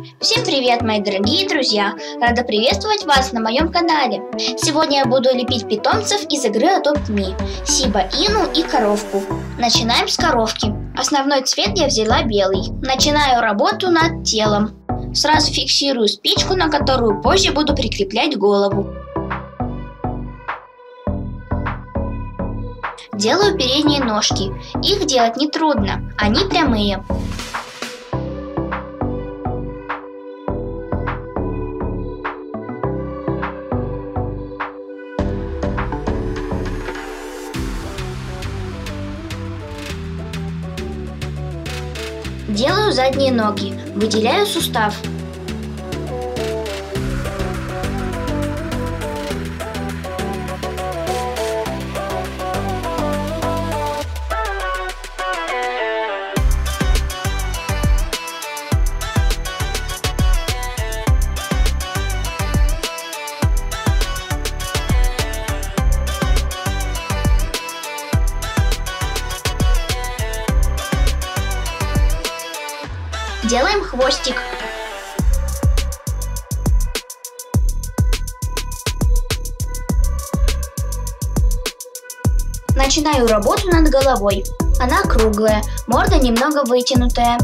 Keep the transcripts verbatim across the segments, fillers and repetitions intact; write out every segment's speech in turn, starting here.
Всем привет, мои дорогие друзья! Рада приветствовать вас на моем канале. Сегодня я буду лепить питомцев из игры Adopt Me, Сиба Ину и коровку. Начинаем с коровки. Основной цвет я взяла белый. Начинаю работу над телом. Сразу фиксирую спичку, на которую позже буду прикреплять голову. Делаю передние ножки. Их делать нетрудно, они прямые. Делаю задние ноги, выделяю сустав. Делаем хвостик. Начинаю работу над головой. Она круглая, морда немного вытянутая.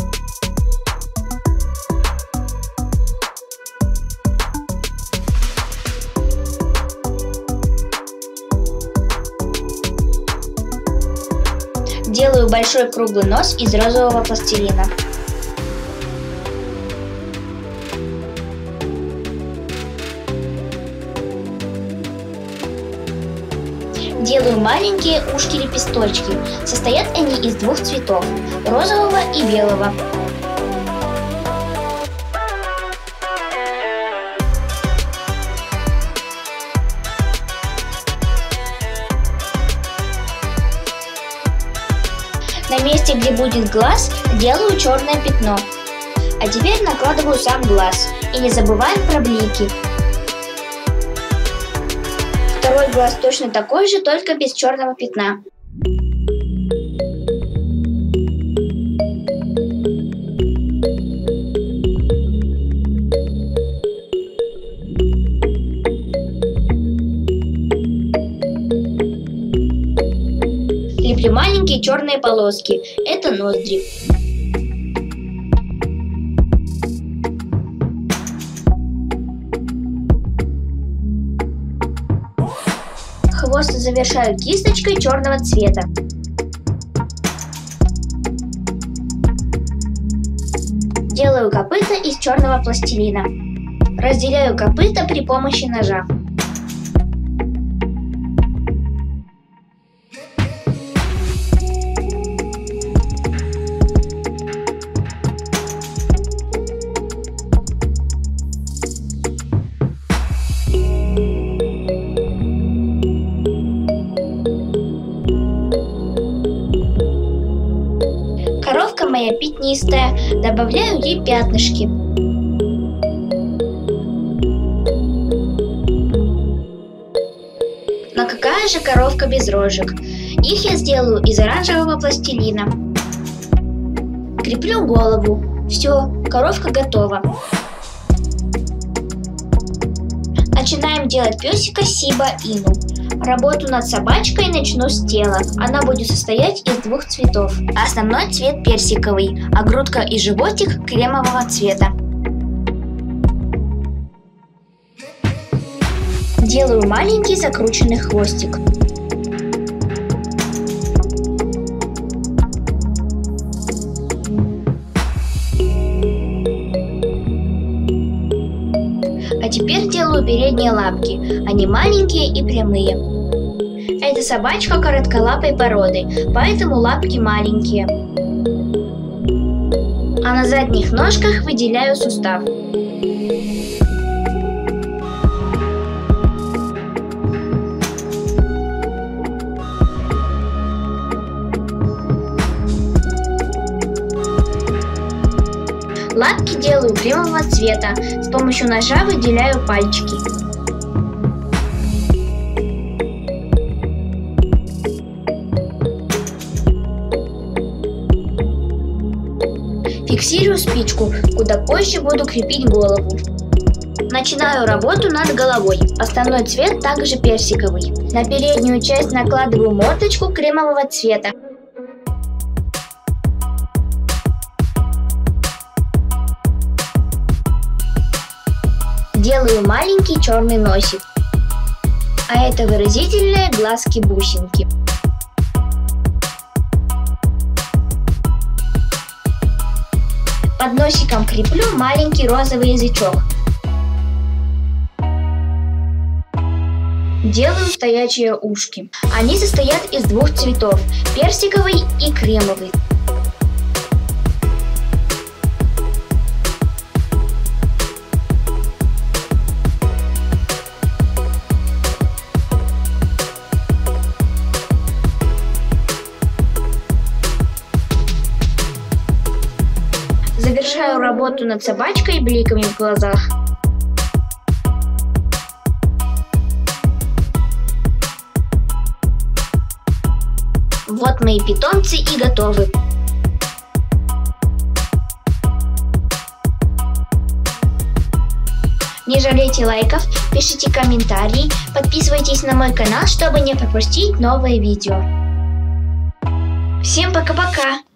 Делаю большой круглый нос из розового пластилина. Делаю маленькие ушки-лепесточки. Состоят они из двух цветов – розового и белого. На месте, где будет глаз, делаю черное пятно. А теперь накладываю сам глаз. И не забываем про блики. Второй глаз точно такой же, только без черного пятна. Леплю маленькие черные полоски. Это ноздри. Хвост завершаю кисточкой черного цвета. Делаю копыта из черного пластилина. Разделяю копыта при помощи ножа. Коровка моя пятнистая, добавляю ей пятнышки. Но какая же коровка без рожек? Их я сделаю из оранжевого пластилина. Креплю голову. Все, коровка готова. Начинаем делать песика Сиба Ину. Работу над собачкой начну с тела. Она будет состоять из двух цветов. Основной цвет персиковый, а грудка и животик кремового цвета. Делаю маленький закрученный хвостик. А теперь делаю передние лапки. Они маленькие и прямые. Эта собачка коротколапой породы, поэтому лапки маленькие. А на задних ножках выделяю сустав. Лапки делаю кремового цвета. С помощью ножа выделяю пальчики. Фиксирую спичку, куда позже буду крепить голову. Начинаю работу над головой. Основной цвет также персиковый. На переднюю часть накладываю мордочку кремового цвета. Делаю маленький черный носик. А это выразительные глазки-бусинки. Под носиком креплю маленький розовый язычок. Делаю стоячие ушки. Они состоят из двух цветов – персиковый и кремовый. Завершаю работу над собачкой и бликами в глазах. Вот мои питомцы и готовы. Не жалейте лайков, пишите комментарии, подписывайтесь на мой канал, чтобы не пропустить новые видео. Всем пока-пока!